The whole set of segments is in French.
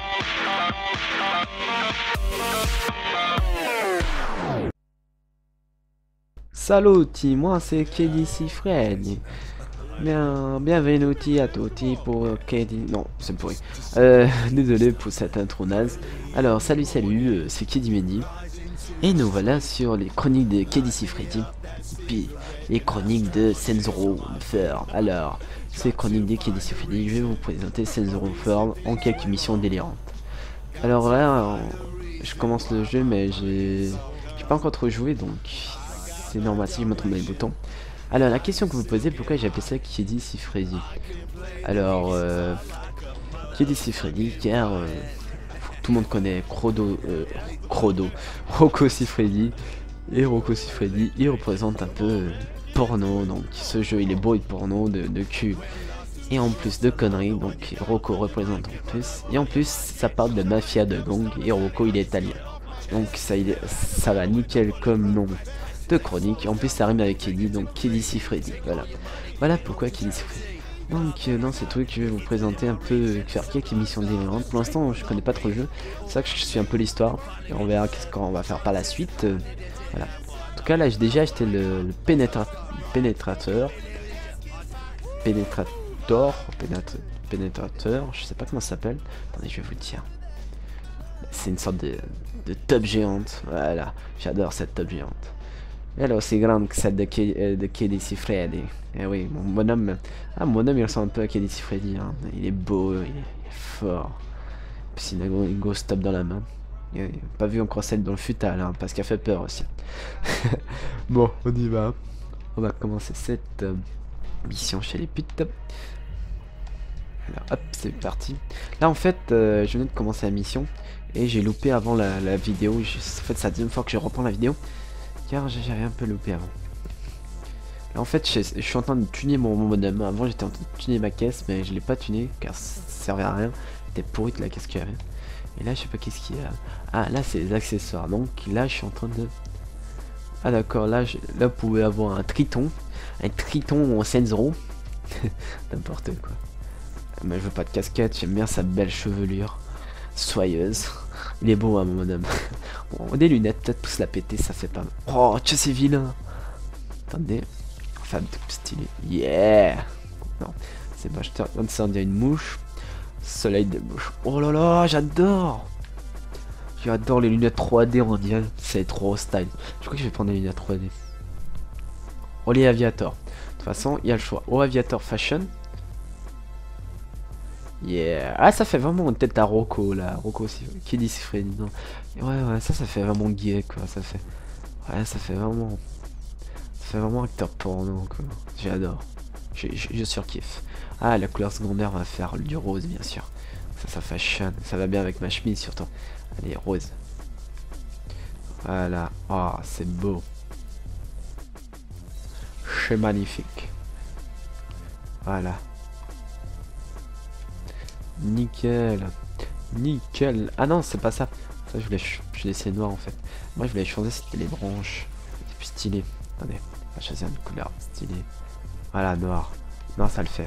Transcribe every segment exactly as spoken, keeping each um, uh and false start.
Saluti, moi c'est K D C Freddy. Bien, bienvenuti à tutti pour K D... Non, c'est pourri. Euh, désolé pour cette intro naze. Alors, salut, salut, euh, c'est K D Mehdi. Et nous voilà sur les chroniques de K D C Freddy. Puis, les chroniques de Senzero Firm. Alors, ces chroniques de K D C Freddy, je vais vous présenter Senzero Firm en quelques missions délirantes. Alors là, je commence le jeu, mais j'ai j'ai pas encore trop joué, donc c'est normal si je me trompe dans les boutons. Alors la question que vous posez, pourquoi j'ai appelé ça K D C Freddy? Alors euh, K D C Freddy car euh, tout le monde connaît Crodo, euh, Crodo, Rocco Siffredi. Et Rocco Siffredi, il représente un peu euh, porno, donc ce jeu il est beau de porno, de, de cul. Et en plus de conneries, donc Rocco représente en plus. Et en plus ça parle de mafia, de gang, et Rocco il est italien. Donc ça, il est, ça va nickel comme nom de chronique. En plus ça rime avec Kelly, donc K D C Freddy. Voilà. Voilà pourquoi K D C Freddy. Donc euh, dans ces trucs je vais vous présenter un peu, euh, faire quelques missions délirantes. Pour l'instant je connais pas trop le jeu. C'est ça que je suis un peu l'histoire. Et on verra qu'est-ce qu'on va faire par la suite. Euh, voilà. En tout cas là j'ai déjà acheté le, le pénétra pénétrateur. Pénétrateur. Pénétrateur. Pénétrateur. Je sais pas comment ça s'appelle. Attendez, je vais vous dire. C'est une sorte de, de top géante. Voilà. J'adore cette top géante. Elle est aussi grande que celle de, K, euh, de K D C Freddy. Eh oui, mon bonhomme. Ah, mon bonhomme il ressemble un peu à K D C Freddy. Hein. Il est beau, il est, il est fort. Puis il a une grosse top dans la main. Il a pas vu encore celle dans le futal, hein, parce qu'elle fait peur aussi. Bon, on y va. On va commencer cette euh, mission chez les putes. Alors hop, c'est parti. Là en fait, euh, je venais de commencer la mission et j'ai loupé avant la, la vidéo. En fait, c'est la deuxième fois que je reprends la vidéo car j'avais un peu loupé avant. Là en fait, je, je suis en train de tuner mon, mon bonhomme. Avant, j'étais en train de tuner ma caisse, mais je l'ai pas tuné car ça servait à rien. C'était pourri la caisse qu'il y avait. Et là, je sais pas qu'est-ce qu'il y a. Ah, là, c'est les accessoires. Donc là, je suis en train de. Ah d'accord, là, je... là, vous pouvez avoir un triton, un triton en Senzero. N'importe quoi. Mais je veux pas de casquette, j'aime bien sa belle chevelure soyeuse. Il est beau, hein, mon bonhomme. Bon, des lunettes, peut-être pour se la péter, ça fait pas mal. Oh, tu sais, c'est vilain. Attendez, enfin, un truc stylé. Yeah. Non, c'est pas, je te regarde ça, on dirait une mouche. Soleil de mouche. Oh là là, j'adore. J'adore les lunettes trois D, on dirait. C'est trop style. Je crois que je vais prendre les lunettes trois D. Oh, les Aviator. De toute façon, il y a le choix. Oh, Aviator Fashion. Yeah. Ah, ça fait vraiment une tête à Rocco là. Rocco aussi. Qui dit Freddy, non. Ouais, ouais, ça, ça fait vraiment gay quoi. Ça fait. Ouais, ça fait vraiment. Ça fait vraiment acteur porno quoi. J'adore. Je, je, je surkiffe. Ah, la couleur secondaire va faire du rose, bien sûr. Ça, ça fashion. Ça va bien avec ma chemise surtout. Allez, rose. Voilà. Oh, c'est beau. C'est magnifique. Voilà. Nickel. Nickel. Ah non, c'est pas ça. Ça, je voulais, je laissais noir en fait. Moi, je voulais changer, c'était les branches. C'est plus stylé. Attendez, on va choisir une couleur stylée. Voilà, noir. Non, ça le fait.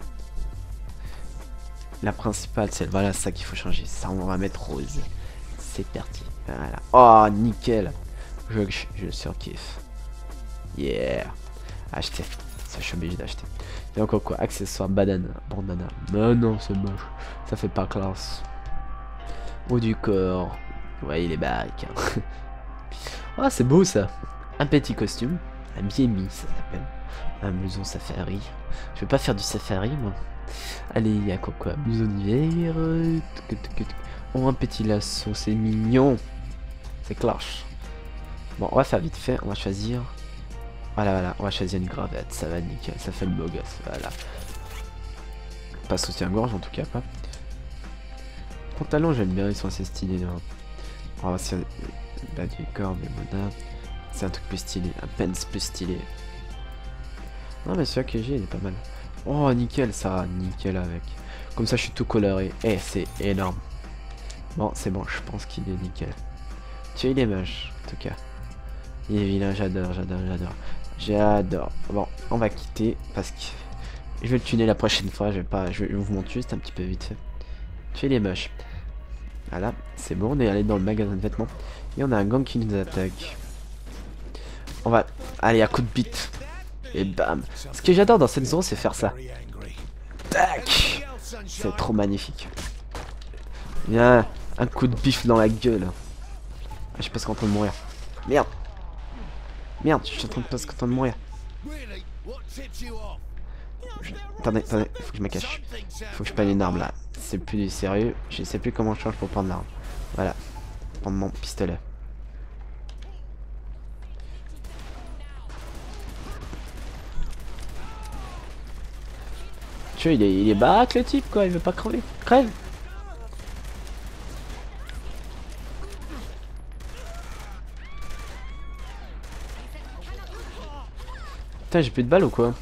La principale, c'est voilà ça qu'il faut changer. Ça, on va mettre rose. C'est parti. Voilà. Oh, nickel. Je, je, je surkiffe. Yeah. Acheter. Ça, je suis obligé d'acheter. Et encore quoi? Accessoire, bandana. Bandana. Non, non, c'est moche. Ça fait pas classe. Haut du corps. Ouais, il est barrique. Ah, c'est beau ça. Un petit costume. Un bien mis, ça s'appelle. Un muson safari. Je vais pas faire du safari, moi. Allez, il y a quoi quoi? Muson d'hiver. Oh, un petit lasso, c'est mignon. C'est clash. Bon, on va faire vite fait. On va choisir. Voilà, voilà. On va choisir une gravate. Ça va nickel. Ça fait le beau gosse. Voilà. Pas soutien-gorge en tout cas, pas. Pantalon, j'aime bien. Ils sont assez stylés. Là. On va se bas du corps, mais bon, c'est un truc plus stylé. Un pants plus stylé. Non, mais celui-là que j'ai, il est pas mal. Oh, nickel, ça. Nickel avec. Comme ça, je suis tout coloré. Eh, c'est énorme. Bon, c'est bon. Je pense qu'il est nickel. Tu vois, il est moche, en tout cas. Il est vilain, j'adore, j'adore, j'adore. J'adore. Bon, on va quitter parce que je vais le tuner la prochaine fois. Je vais pas, je vais vous montrer juste un petit peu vite fait. Tu vois, il est moche. Voilà, c'est bon, on est allé dans le magasin de vêtements. Et on a un gang qui nous attaque. On va... Allez, à coup de bite. Et bam. Ce que j'adore dans cette zone, c'est faire ça. Tac. C'est trop magnifique. Viens, un coup de bif dans la gueule. Je suis presque en train de mourir. Merde. Merde, je suis en train de presque en train de mourir. Je... Attendez, attendez, faut que je me cache. Faut que je prenne une arme là. C'est plus du sérieux. Je sais plus comment je change pour prendre l'arme. Voilà. Prendre mon pistolet. Tu vois, il est, il est baraque le type quoi, il veut pas crever. Crève. Putain, j'ai plus de balles ou quoi?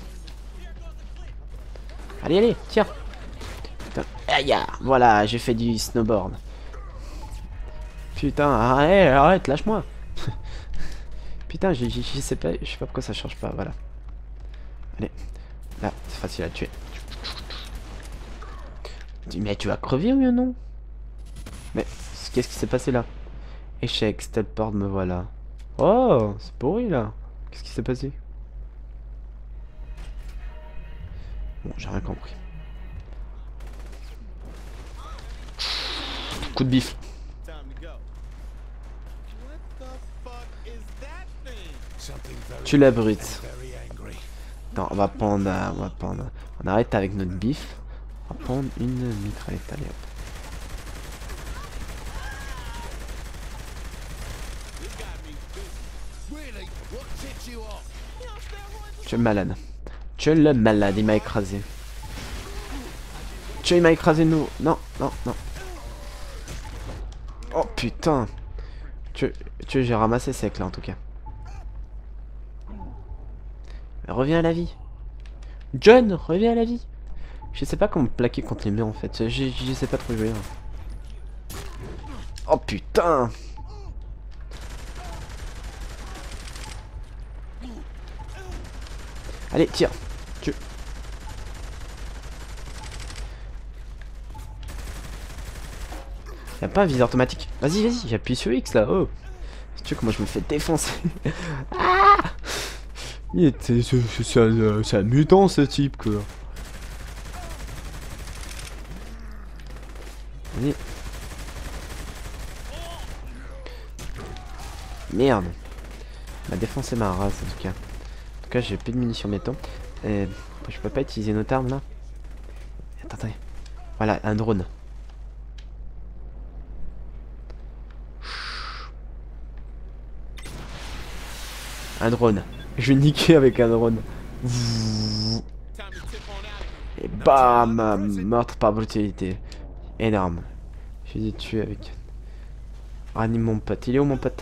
Allez, allez, tire. Putain, aïe, voilà, j'ai fait du snowboard. Putain, arrête, arrête, lâche-moi. Putain, je sais pas, je sais pas pourquoi ça change pas, voilà. Allez, là, c'est facile à tuer. Mais tu vas crever ou non? Mais qu'est-ce qui s'est passé là? Échec, teleport, me voilà. Oh, c'est pourri là. Qu'est-ce qui s'est passé? Bon, j'ai rien compris. Coup de bif. Tu la brute. Non, on va prendre, on va prendre. On arrête avec notre bif. On va prendre une mitraillette. Allez hop. Tu es malade. Tu es le malade, il m'a écrasé. Tu es, il m'a écrasé nous. Non, non, non. Oh putain. Tu, tu j'ai ramassé sec là en tout cas. Reviens à la vie. John, reviens à la vie. Je sais pas comment me plaquer contre les murs en fait. Je, je sais pas trop jouer. Hein. Oh putain. Allez, tire. Tu... Y'a pas un viseur automatique. Vas-y, vas-y, j'appuie sur X là. Oh. Tu vois comment je me fais défoncer. Ah, il était... C'est un, un mutant ce type quoi. Allez. Merde. Il m'a défoncé ma race en tout cas. En tout cas, j'ai plus de munitions métaux. Et je peux pas utiliser notre arme là. Attends, attendez. Voilà, un drone. Un drone. Je vais niquer avec un drone. Et bam, meurtre par brutalité. Énorme. Je vais tuer avec. Ranime mon pote. Il est où mon pote?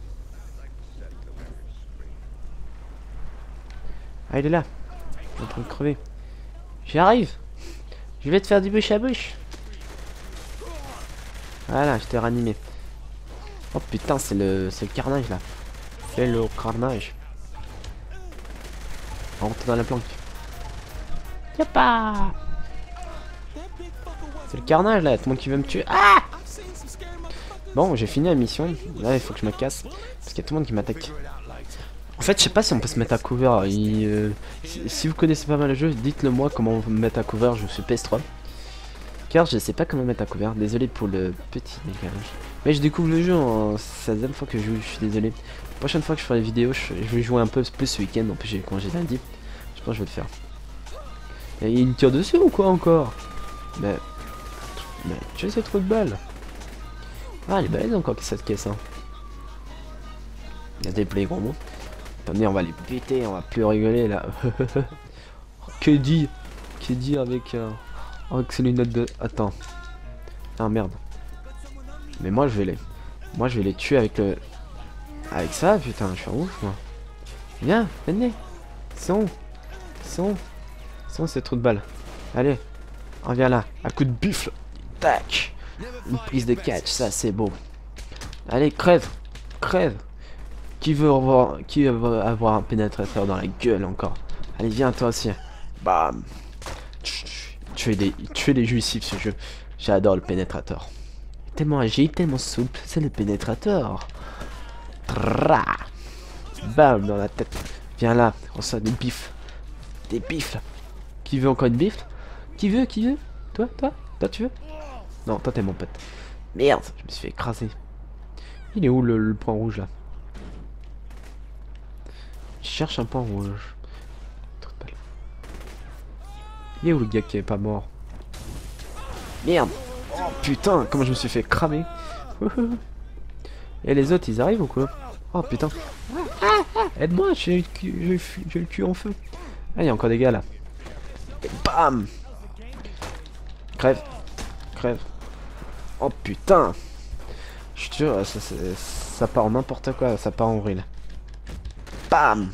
Ah, il est là. Il est en train de crever. J'y arrive. Je vais te faire du bouche à bouche. Voilà, je t'ai ranimé. Oh putain, c'est le, c'est le carnage là. C'est le carnage. On rentre dans la planque. Y'a pas. C'est le carnage là, tout le monde qui veut me tuer. Ah! Bon, j'ai fini la mission. Là, il faut que je me casse. Parce qu'il y a tout le monde qui m'attaque. En fait, je sais pas si on peut se mettre à cover. Il, euh, si, si vous connaissez pas mal le jeu, dites-le moi comment me mettre à cover. Je suis P S trois. Car je sais pas comment me mettre à cover. Désolé pour le petit décalage. Mais je découvre le jeu en seizième fois que je joue. Je suis désolé. La prochaine fois que je ferai des vidéos, je, je vais jouer un peu plus ce week-end. En plus, j'ai congé lundi. Je pense que je vais le faire. Et il me tire dessus ou quoi encore? Mais. Mais tu sais, c'est trop de balles. Ah, elle est balèze encore cette caisse. Hein. Il y a des play gros mots. Attendez, on va les péter, on va plus rigoler là. Que dit? Que dit avec, euh, avec ces lunettes de... Attends. Ah merde. Mais moi je vais les... Moi je vais les tuer avec le... Avec ça, putain, je suis ouf moi. Viens, venez. Son. Son. Son, c'est trop de balles. Allez. On vient là. Un coup de buffle. Tac. Une prise de catch, ça c'est beau. Allez, crève. Crève. Qui veut avoir, qui veut avoir un pénétrateur dans la gueule encore? Allez, viens toi aussi. Bam. Tu es des, tu es des jouissifs ce jeu. J'adore le pénétrateur. tellement agile, tellement souple, c'est le pénétrateur. Tra Bam dans la tête. Viens là, on reçoit des bifs. Des bifs là. Qui veut encore une bifle? Qui veut? Qui veut? Toi? Toi? Toi tu veux? Non, toi t'es mon pote. Merde, je me suis fait écraser. Il est où le, le point rouge là? Je cherche un point rouge. Il est où le gars qui est pas mort? Merde! Oh putain, comment je me suis fait cramer! Et les autres ils arrivent ou quoi? Oh putain! Aide-moi, j'ai le, cul- j'ai le cul en feu! Ah, il y a encore des gars là! Et bam! Crève! Crève! Oh putain! Je te jure, ça, ça, ça part en n'importe quoi, ça part en vrille. Bam!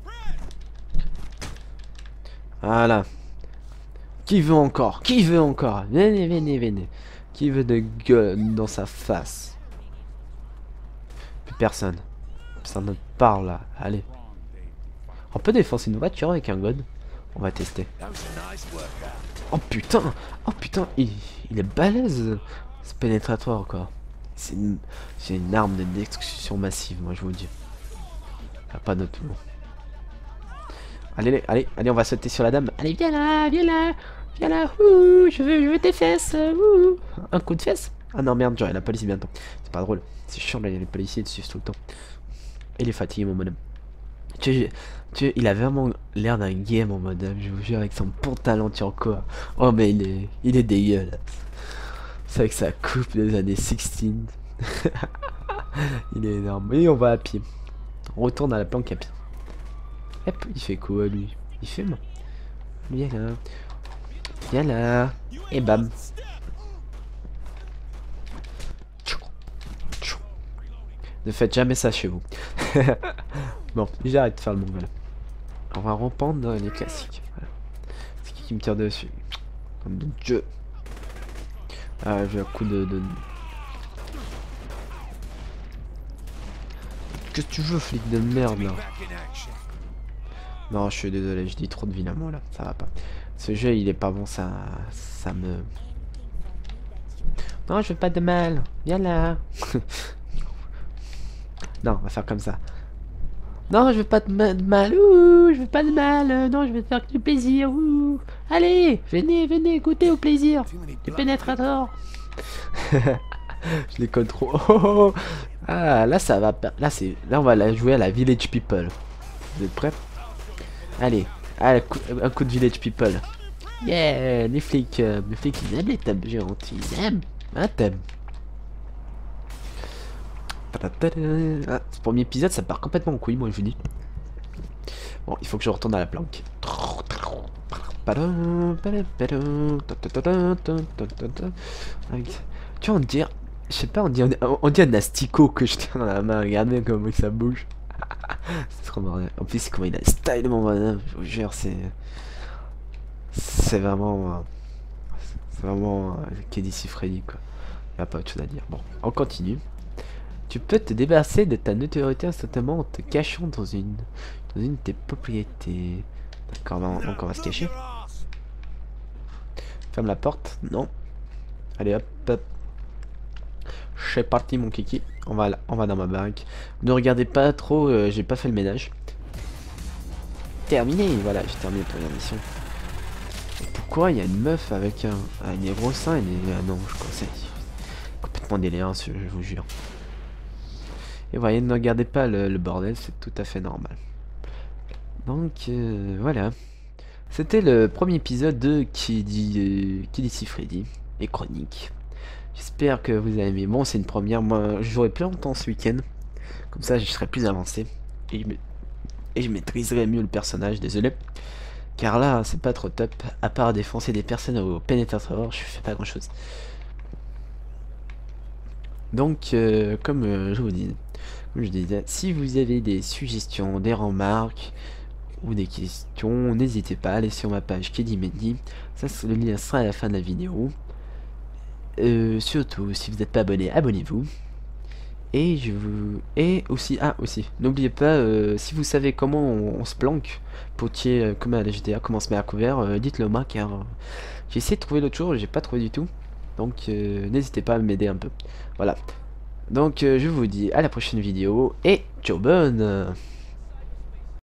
Voilà. Qui veut encore? Qui veut encore? Venez, venez, venez. Qui veut de gueule dans sa face? Plus personne. Ça ne parle là. Allez. On peut défoncer une voiture avec un gun. On va tester. Oh putain! Oh putain! Il, il est balèze. C'est pénétratoire quoi. C'est une, c'est une arme de destruction massive, moi je vous dis. Y a pas d'autre mot. Allez, allez, allez, on va sauter sur la dame. Allez, viens là, viens là, viens là. Ouh, je veux, je veux tes fesses. Ouh. Un coup de fesses. Ah non, merde, j'aurai la police bientôt. C'est pas drôle. C'est chiant, là, les policiers dessus tout le temps. Il est fatigué, mon bonhomme. Tu, tu, il a vraiment l'air d'un gay, mon bonhomme, je vous jure, avec son pantalon turquoise. Oh, mais il est, il est dégueulasse. C'est avec sa coupe des années seize. Il est énorme. Et on va à pied. On retourne à la planque à pied. Hop, il fait quoi lui? Il fume? Viens là. Viens là. Et bam. Ne faites jamais ça chez vous. Bon, j'arrête de faire le mongol. On va reprendre dans les classiques. Voilà. C'est qui qui me tire dessus? Comme de Dieu. Ah, j'ai un coup de... de... Qu'est-ce que tu veux, flic de merde là? Non, je suis désolé, je dis trop de vilains mots là, ça va pas. Ce jeu il est pas bon, ça, ça me... Non, je veux pas de mal, viens là. Non, on va faire comme ça. Non, je veux pas de, ma de mal, ouh, je veux pas de mal, non, je veux faire du plaisir, ouh. Allez, venez, venez, goûtez au plaisir. Du pénétrateur. Je les colle trop. Oh, oh, oh. Ah, là ça va, là c'est, là on va la jouer à la Village People. Vous êtes prêts? Allez, allez, un coup de Village People. Yeah, les flics, euh, les flics ils aiment les tables géantes, ils aiment, un thème. Ah, ce premier épisode ça part complètement en couille, moi je vous dis. Bon, il faut que je retourne à la planque. Tu vois, on dirait, je sais pas, on dit, on dit un asticot que je tiens dans la main, regardez comment ça bouge. C'est trop marrant. En plus, comment il a le style, mon bonhomme, je vous jure, c'est. C'est vraiment. C'est vraiment. K D C Freddy, quoi. Il n'y a pas autre chose à dire. Bon, on continue. Tu peux te débarrasser de ta notoriété instantanément en te cachant dans une. Dans une de tes propriétés. D'accord, donc on va se cacher. Ferme la porte. Non. Allez, hop, hop. C'est parti, mon kiki. On va, on va dans ma baraque. Ne regardez pas trop, euh, j'ai pas fait le ménage. Terminé, voilà, j'ai terminé la première mission. Et pourquoi il y a une meuf avec un, un des gros seins et des... Ah non, je crois que c'est complètement délire, je, je vous jure. Et voyez, ne regardez pas le, le bordel, c'est tout à fait normal. Donc, euh, voilà. C'était le premier épisode de Qui dit, euh, Qui dit si Freddy et Chronique. J'espère que vous avez aimé. Bon, c'est une première. Moi, je jouerai plus longtemps ce week-end. Comme ça, je serai plus avancé. Et je, et je maîtriserai mieux le personnage. Désolé. Car là, c'est pas trop top. À part défoncer des personnes au pénétrateur, je fais pas grand-chose. Donc, euh, comme euh, je vous dis, comme je disais, si vous avez des suggestions, des remarques ou des questions, n'hésitez pas à aller sur ma page KidiMendy. Ça, le lien sera à la fin de la vidéo. Euh, surtout, si vous n'êtes pas abonné, abonnez-vous. Et je vous... Et aussi, ah aussi, n'oubliez pas, euh, si vous savez comment on, on se planque, potier euh, comme à la G T A, comment on se met à couvert, euh, dites-le moi, car euh, j'ai essayé de trouver l'autre jour, j'ai pas trouvé du tout. Donc euh, n'hésitez pas à m'aider un peu. Voilà. Donc euh, je vous dis à la prochaine vidéo et ciao bonne.